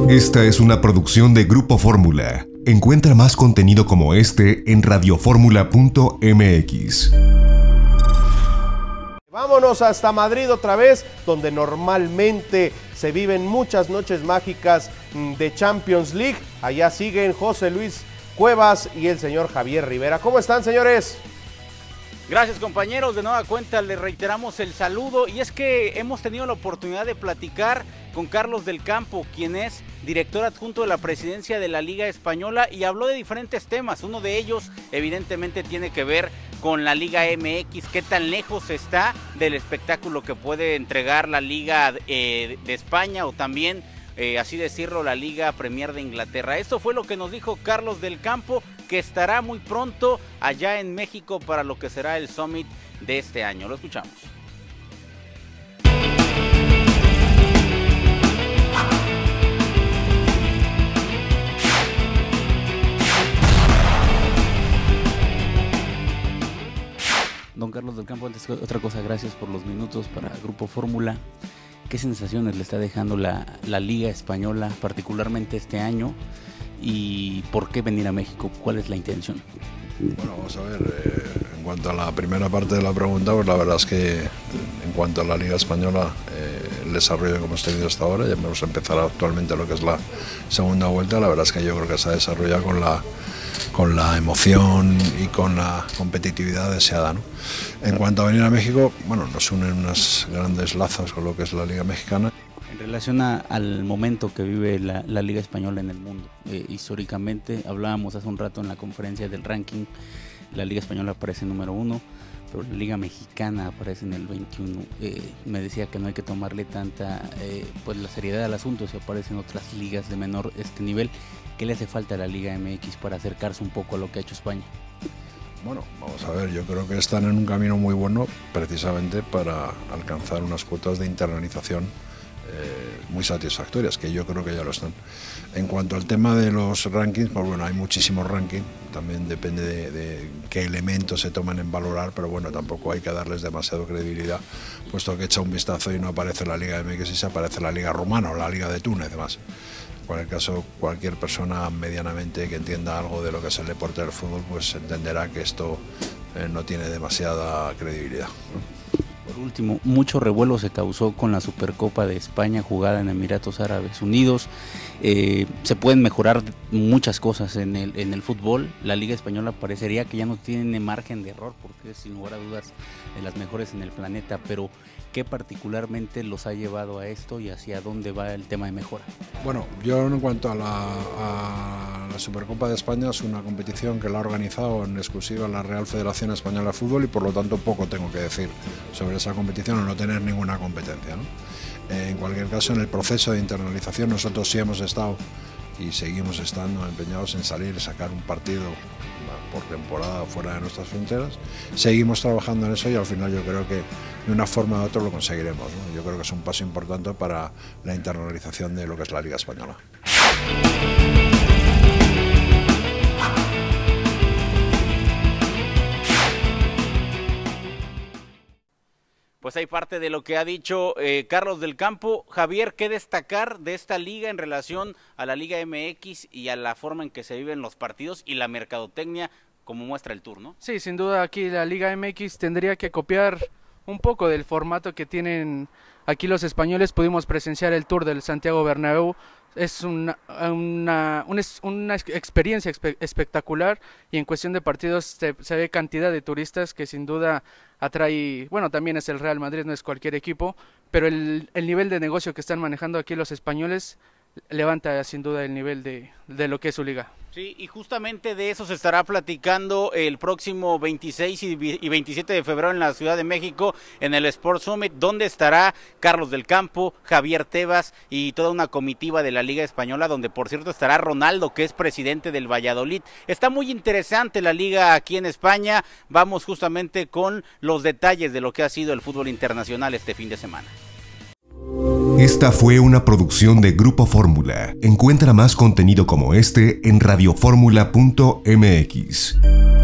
Esta es una producción de Grupo Fórmula. Encuentra más contenido como este en radioformula.mx. Vámonos hasta Madrid otra vez, donde normalmente se viven muchas noches mágicas de Champions League. Allá siguen José Luis Cuevas y el señor Javier Rivera. ¿Cómo están, señores? Gracias, compañeros, de nueva cuenta les reiteramos el saludo, y es que hemos tenido la oportunidad de platicar con Carlos del Campo, quien es director adjunto de la presidencia de la Liga Española, y habló de diferentes temas. Uno de ellos evidentemente tiene que ver con la Liga MX, qué tan lejos está del espectáculo que puede entregar la Liga de España, o también así decirlo, la Liga Premier de Inglaterra. Esto fue lo que nos dijo Carlos del Campo, que estará muy pronto allá en México para lo que será el Summit de este año. Lo escuchamos. Don Carlos del Campo, antes que otra cosa, gracias por los minutos para Grupo Fórmula. ¿Qué sensaciones le está dejando la Liga Española, particularmente este año? ¿Y por qué venir a México? ¿Cuál es la intención? Bueno, vamos a ver, en cuanto a la primera parte de la pregunta, pues la verdad es que en cuanto a la Liga Española, el desarrollo que hemos tenido hasta ahora, ya hemos empezado actualmente lo que es la segunda vuelta. La verdad es que yo creo que se ha desarrollado con la emoción y con la competitividad deseada, ¿no? En cuanto a venir a México, bueno, nos unen unos grandes lazos con lo que es la Liga Mexicana. En relación al momento que vive la Liga Española en el mundo, históricamente, hablábamos hace un rato en la conferencia del ranking, la Liga Española aparece número 1, pero la Liga Mexicana aparece en el 21. Me decía que no hay que tomarle tanta pues la seriedad al asunto si aparecen otras ligas de menor nivel. ¿Qué le hace falta a la Liga MX para acercarse un poco a lo que ha hecho España? Bueno, vamos a ver, yo creo que están en un camino muy bueno precisamente para alcanzar unas cuotas de internalización muy satisfactorias, que yo creo que ya lo están. En cuanto al tema de los rankings, pues bueno, hay muchísimos rankings, también depende de qué elementos se toman en valorar, pero bueno, tampoco hay que darles demasiado credibilidad, puesto que echa un vistazo y no aparece la Liga MX y se aparece la Liga Rumana o la Liga de Túnez, demás. En cualquier caso, cualquier persona medianamente que entienda algo de lo que es el deporte del fútbol, pues entenderá que esto no tiene demasiada credibilidad, ¿no? Por último, mucho revuelo se causó con la Supercopa de España jugada en Emiratos Árabes Unidos. Se pueden mejorar muchas cosas en el fútbol. La Liga Española parecería que ya no tiene margen de error, porque es sin lugar a dudas de las mejores en el planeta, pero ¿qué particularmente los ha llevado a esto y hacia dónde va el tema de mejora? Bueno, yo en cuanto a la Supercopa de España, es una competición que la ha organizado en exclusiva la Real Federación Española de Fútbol, y por lo tanto poco tengo que decir sobre esa competición, o no tener ninguna competencia, ¿no? En cualquier caso, en el proceso de internalización nosotros sí hemos estado y seguimos estando empeñados en salir y sacar un partido por temporada fuera de nuestras fronteras. Seguimos trabajando en eso y al final yo creo que de una forma u otra lo conseguiremos, ¿no? Yo creo que es un paso importante para la internalización de lo que es la Liga Española. Pues hay parte de lo que ha dicho Carlos del Campo. Javier, ¿qué destacar de esta liga en relación a la Liga MX y a la forma en que se viven los partidos y la mercadotecnia, como muestra el tour, ¿no? Sí, sin duda aquí la Liga MX tendría que copiar un poco del formato que tienen aquí los españoles. Pudimos presenciar el tour del Santiago Bernabéu. Es una experiencia espectacular, y en cuestión de partidos se ve cantidad de turistas que sin duda atrae. Bueno, también es el Real Madrid, no es cualquier equipo, pero el nivel de negocio que están manejando aquí los españoles levanta sin duda el nivel de lo que es su liga. Sí, y justamente de eso se estará platicando el próximo 26 y 27 de febrero en la Ciudad de México, en el Sports Summit, donde estará Carlos del Campo, Javier Tebas y toda una comitiva de la Liga Española, donde por cierto estará Ronaldo, que es presidente del Valladolid. Está muy interesante la liga aquí en España. Vamos justamente con los detalles de lo que ha sido el fútbol internacional este fin de semana. Esta fue una producción de Grupo Fórmula. Encuentra más contenido como este en radioformula.mx.